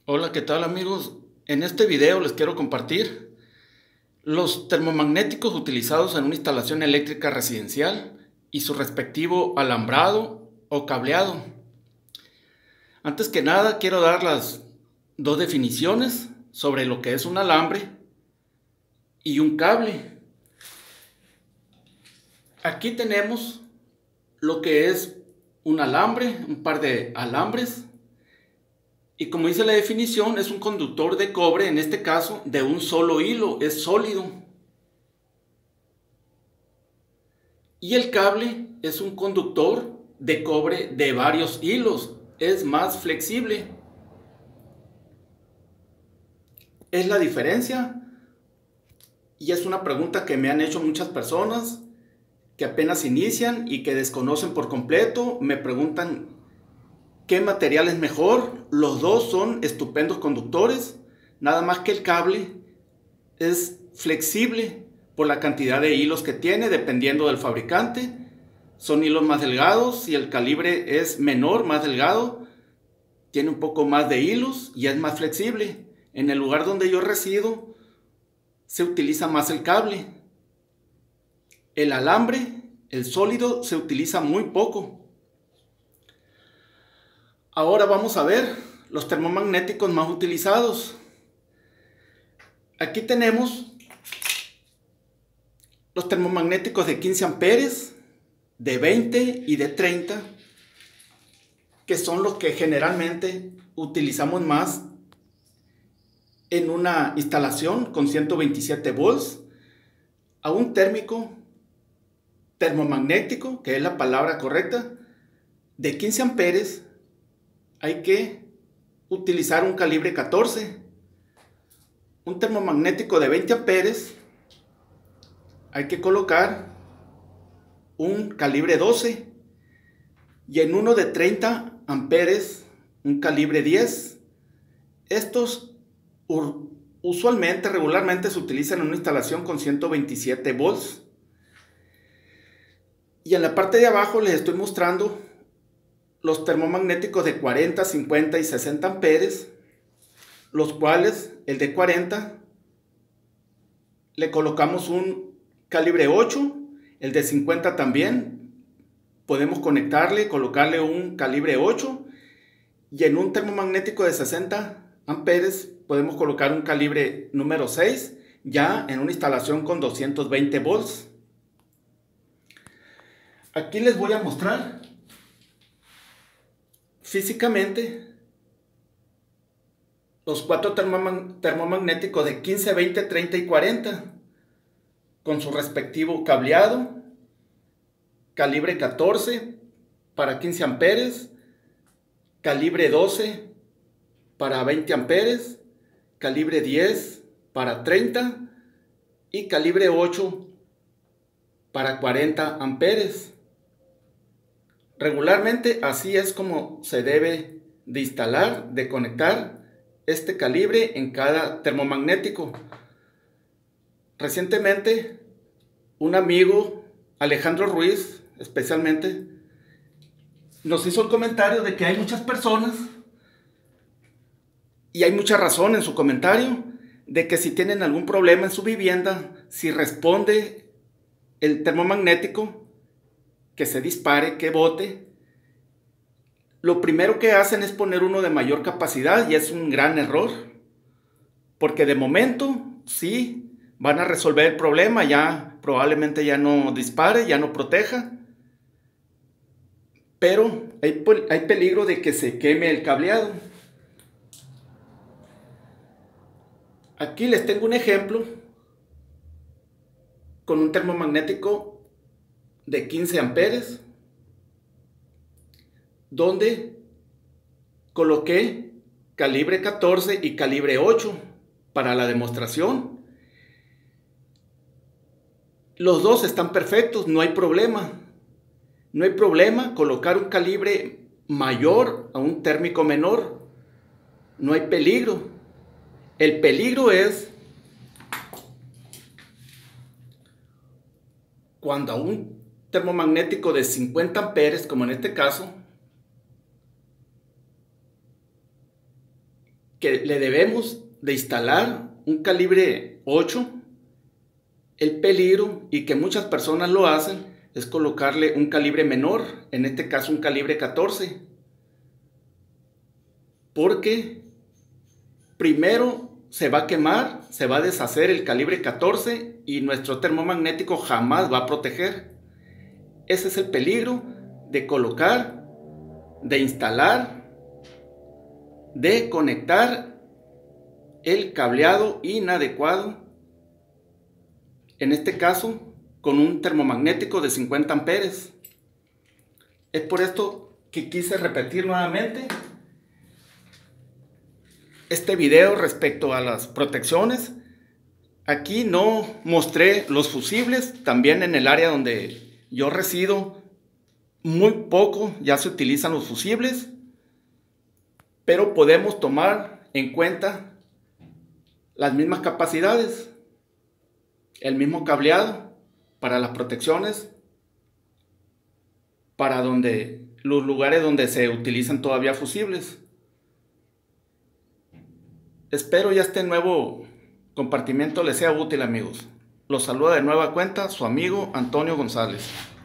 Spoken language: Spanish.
Hola, ¿qué tal amigos? En este video les quiero compartir los termomagnéticos utilizados en una instalación eléctrica residencial y su respectivo alambrado o cableado. Antes que nada quiero dar las dos definiciones sobre lo que es un alambre y un cable. Aquí tenemos lo que es un alambre, un par de alambres. Y como dice la definición, es un conductor de cobre, en este caso, de un solo hilo, es sólido. Y el cable es un conductor de cobre de varios hilos, es más flexible. ¿Es la diferencia? Y es una pregunta que me han hecho muchas personas que apenas inician y que desconocen por completo. Me preguntan ¿qué material es mejor? Los dos son estupendos conductores, nada más que el cable es flexible por la cantidad de hilos que tiene, dependiendo del fabricante. Son hilos más delgados y el calibre es menor, más delgado. Tiene un poco más de hilos y es más flexible. En el lugar donde yo resido se utiliza más el cable. El alambre, el sólido, se utiliza muy poco. Ahora vamos a ver los termomagnéticos más utilizados. Aquí tenemos los termomagnéticos de 15 amperes, de 20 y de 30, que son los que generalmente utilizamos más en una instalación con 127 volts, a un térmico termomagnético, que es la palabra correcta, de 15 amperes, hay que utilizar un calibre 14. Un termomagnético de 20 amperes, hay que colocar un calibre 12. Y en uno de 30 amperes, un calibre 10. Estos usualmente, regularmente se utilizan en una instalación con 127 volts. Y en la parte de abajo les estoy mostrando los termomagnéticos de 40, 50 y 60 amperes, los cuales el de 40 le colocamos un calibre 8, el de 50 también podemos colocarle un calibre 8, y en un termomagnético de 60 amperes podemos colocar un calibre número 6, ya en una instalación con 220 volts. Aquí les voy a mostrar físicamente los cuatro termomagnéticos de 15, 20, 30 y 40 con su respectivo cableado, calibre 14 para 15 amperes, calibre 12 para 20 amperes, calibre 10 para 30 y calibre 8 para 40 amperes. Regularmente así es como se debe de instalar, de conectar este calibre en cada termomagnético. Recientemente un amigo, Alejandro Ruiz especialmente, nos hizo el comentario de que hay muchas personas, y hay mucha razón en su comentario, de que si tienen algún problema en su vivienda, si responde el termomagnético, que se dispare, que bote, lo primero que hacen es poner uno de mayor capacidad, y es un gran error, porque de momento sí van a resolver el problema, ya probablemente ya no dispare, ya no proteja, pero hay peligro de que se queme el cableado. Aquí les tengo un ejemplo con un termomagnético de 15 amperes, donde coloqué calibre 14 y calibre 8 para la demostración. Los dos están perfectos, no hay problema. No hay problema colocar un calibre mayor a un térmico menor. No hay peligro. El peligro es cuando a un termomagnético de 50 amperes, como en este caso, que le debemos de instalar un calibre 8. El peligro, y que muchas personas lo hacen, es colocarle un calibre menor, en este caso un calibre 14. Porque primero se va a quemar, se va a deshacer el calibre 14 y nuestro termomagnético jamás va a proteger. Ese es el peligro de colocar, de instalar, de conectar el cableado inadecuado, en este caso con un termomagnético de 50 amperes. Es por esto que quise repetir nuevamente este video respecto a las protecciones. Aquí no mostré los fusibles. También en el área donde yo resido, muy poco ya se utilizan los fusibles, pero podemos tomar en cuenta las mismas capacidades, el mismo cableado para las protecciones, para los lugares donde se utilizan todavía fusibles. Espero ya este nuevo compartimiento les sea útil, amigos. Los saluda de nueva cuenta su amigo Antonio González.